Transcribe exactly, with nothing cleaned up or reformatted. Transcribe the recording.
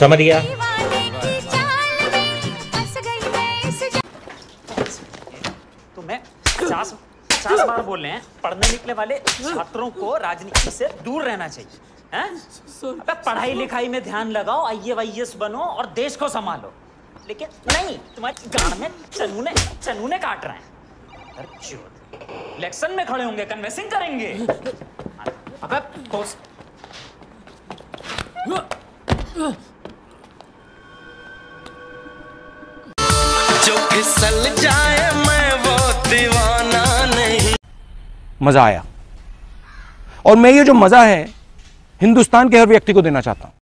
समझ गया। तो मैं पचास पचास बार बोल रहे हैं, पढ़ने निकले वाले छात्रों को राजनीति से दूर रहना चाहिए। हैं? अबे पढ़ाई लिखाई में ध्यान लगाओ, आई ए वाई एस बनो और देश को संभालो। लेकिन नहीं, तुम्हारी गांड में चनूने चनूने काट रहे हैं। इलेक्शन में खड़े होंगे, कन्वेंसिंग करेंगे। अबे पोस्ट जो फिसल जाए मैं वो दीवाना नहीं। मजा आया, और मैं ये जो मजा है हिंदुस्तान के हर व्यक्ति को देना चाहता हूं।